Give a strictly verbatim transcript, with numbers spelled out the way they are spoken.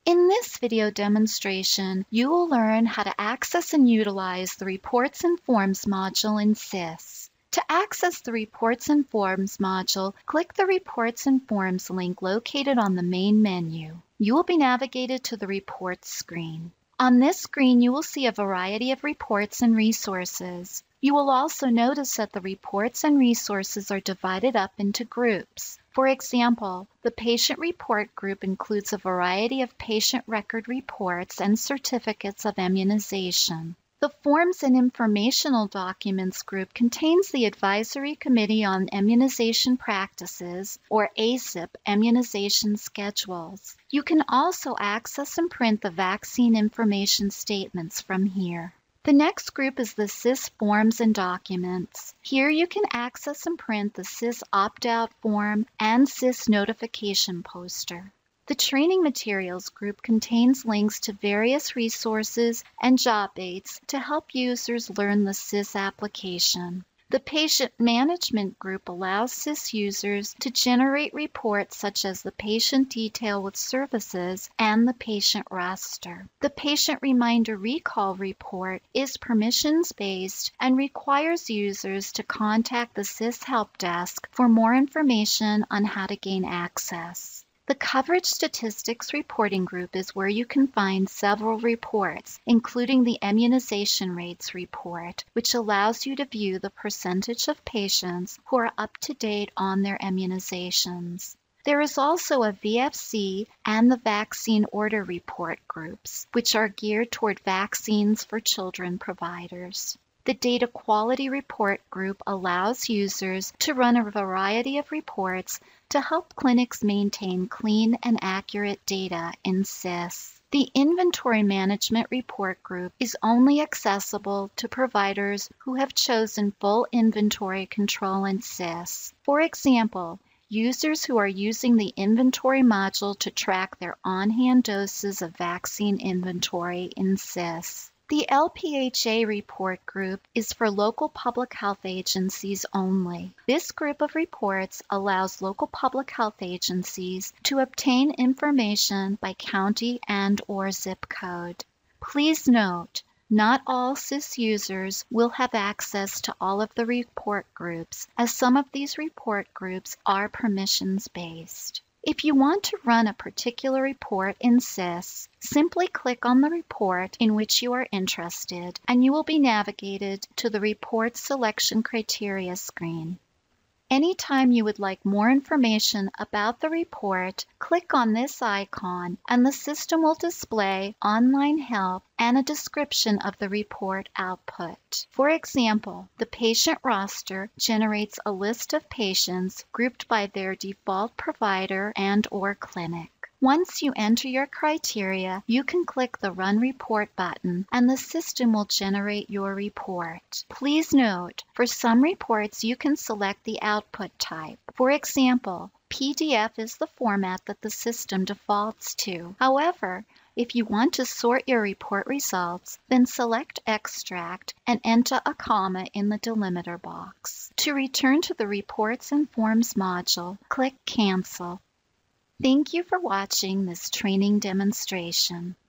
In this video demonstration, you will learn how to access and utilize the Reports and Forms module in S I S. To access the Reports and Forms module, click the Reports and Forms link located on the main menu. You will be navigated to the Reports screen. On this screen, you will see a variety of reports and resources. You will also notice that the reports and resources are divided up into groups. For example, the patient report group includes a variety of patient record reports and certificates of immunization. The Forms and Informational Documents group contains the Advisory Committee on Immunization Practices, or A C I P, immunization schedules. You can also access and print the vaccine information statements from here. The next group is the S I S Forms and Documents. Here you can access and print the S I S opt-out form and S I S notification poster. The Training Materials group contains links to various resources and job aids to help users learn the S I S application. The Patient Management group allows S I S users to generate reports such as the patient detail with services and the patient roster. The Patient Reminder Recall report is permissions-based and requires users to contact the S I S Help Desk for more information on how to gain access. The Coverage Statistics Reporting Group is where you can find several reports, including the Immunization Rates Report, which allows you to view the percentage of patients who are up to date on their immunizations. There is also a V F C and the Vaccine Order Report groups, which are geared toward vaccines for children providers. The Data Quality Report group allows users to run a variety of reports to help clinics maintain clean and accurate data in S I S. The Inventory Management Report group is only accessible to providers who have chosen full inventory control in S I S. For example, users who are using the inventory module to track their on-hand doses of vaccine inventory in S I S. The L P H A report group is for local public health agencies only. This group of reports allows local public health agencies to obtain information by county and or zip code. Please note, not all S I S users will have access to all of the report groups, as some of these report groups are permissions-based. If you want to run a particular report in S I S, simply click on the report in which you are interested, and you will be navigated to the Report Selection Criteria screen. Anytime you would like more information about the report, click on this icon and the system will display online help and a description of the report output. For example, the patient roster generates a list of patients grouped by their default provider and or clinic. Once you enter your criteria, you can click the Run Report button and the system will generate your report. Please note, for some reports you can select the output type. For example, P D F is the format that the system defaults to. However, if you want to sort your report results, then select Extract and enter a comma in the delimiter box. To return to the Reports and Forms module, click Cancel. Thank you for watching this training demonstration.